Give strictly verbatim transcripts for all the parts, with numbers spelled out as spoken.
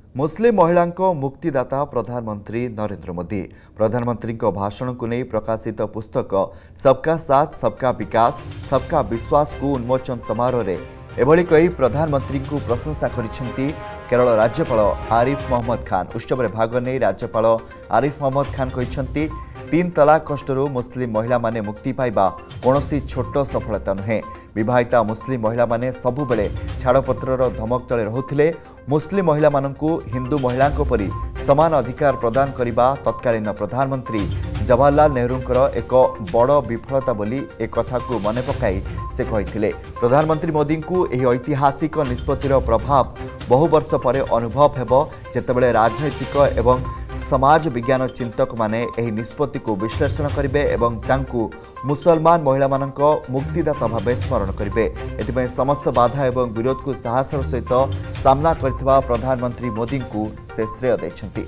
मुस्लिम महिला मुक्तिदाता प्रधानमंत्री नरेंद्र मोदी प्रधानमंत्री भाषण को नहीं प्रकाशित पुस्तक सबका साथ सबका विकास सबका विश्वास को उन्मोचन समारोह में एभली कही प्रधानमंत्री को प्रशंसा करिसेंती केरल राज्यपाल आरिफ मोहम्मद खान। उत्सव में भाग नहीं राज्यपाल आरिफ मोहम्मद खान कहिसेंती तीन तलाक कष्टरू मुस्लिम महिला माने मुक्ति पाइबा कौनसी छोट सफलता नुहे। विवाहिता मुस्लिम महिला माने सबुबेले छाड़पत्रर धमक तले रहुथिले। मुस्लिम महिला माननकु हिंदू महिलांको परि समान अधिकार प्रदान करिबा तत्कालीन प्रधानमंत्री जवाहरलाल नेहरूंकर एक बड़ विफलता बोली एक कथा को मने पकाई से कहिथिले। प्रधानमंत्री मोदी को एही ऐतिहासिक निष्पत्तिर प्रभाव बहु वर्ष परे अनुभव हेबो जेतेबेले राजनैतिक एवं समाज विज्ञान चिंतक माने एही निष्पत्ति को विश्लेषण करिवे एवं तांकु मुसलमान महिला मानक मुक्तिदाता भावे स्मरण करिवे। एथिबे समस्त बाधा एवं विरोध को साहसर सहित सामना करथिबा प्रधानमंत्री मोदी को से श्रेय दैछंती।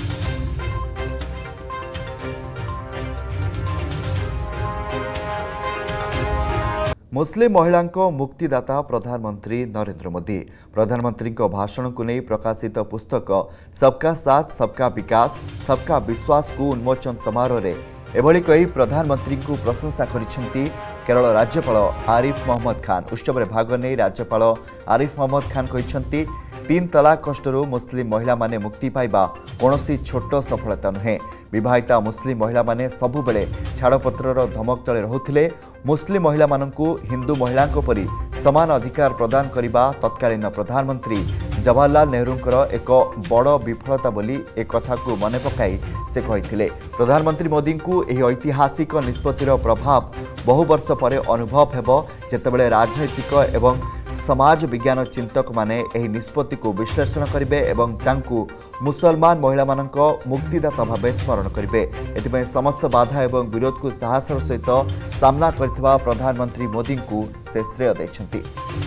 मुस्लिम महिला मुक्तिदाता प्रधानमंत्री नरेंद्र मोदी प्रधानमंत्री भाषण को नहीं प्रकाशित पुस्तक सबका साथ सबका विकास सबका विश्वास को उन्मोचन समारोह में एभली कही प्रधानमंत्री को प्रशंसा करिसेंती केरल राज्यपाल आरिफ मोहम्मद खान। उत्सव में भाग नहीं राज्यपाल आरिफ मोहम्मद खान कहिसेंती तीन तलाक कष्टरू मुस्लिम महिला माने मुक्ति पाइबा कौनसी छोट सफलता नुहे। विवाहिता मुस्लिम महिला माने सबुबेले छाड़पत्रर धमक तले रहुथिले। मुस्लिम महिला माननकु हिंदू महिलांको परि समान अधिकार प्रदान करिबा तत्कालीन प्रधानमंत्री जवाहरलाल नेहरूंकर एक बड़ विफलता बोली एक कथा को मने पकाई से कहिथिले। प्रधानमंत्री मोदी को एही ऐतिहासिक निष्पत्तिर प्रभाव बहु वर्ष परे अनुभव हेबो जेतेबेले राजनैतिक एवं समाज विज्ञान चिंतक माने एही निष्पत्ति को विश्लेषण करिवे एवं तांकु मुसलमान महिला मानक मुक्तिदाता भावे स्मरण करिवे। एथिबे समस्त बाधा एवं विरोध को साहसर सहित सामना करथिबा प्रधानमंत्री मोदी को से श्रेय दैछंती।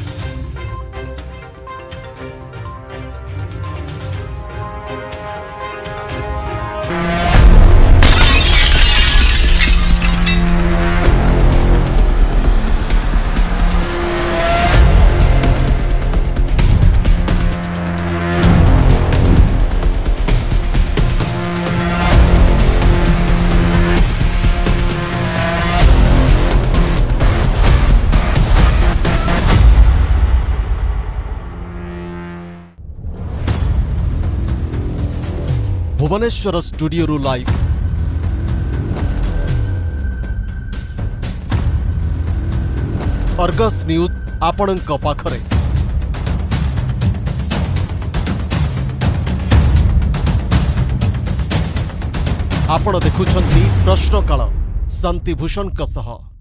भुवनेश्वर स्टूडियो रु लाइव अर्गस न्यूज आपणक पाखरे। आपण देखुछंती प्रश्नकाल शांतिभूषण सह।